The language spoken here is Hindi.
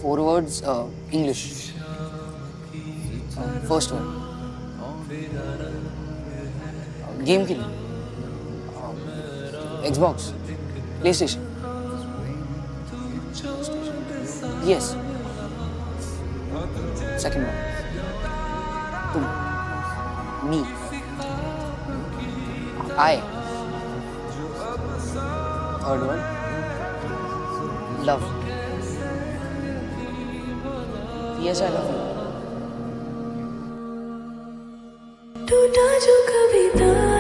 4 words, English. First one. Game के लिए. Xbox. PlayStation. Yes. Second one. तुम. Me. I. Third one. Love. Yes, I love you. टूटा जो कभी था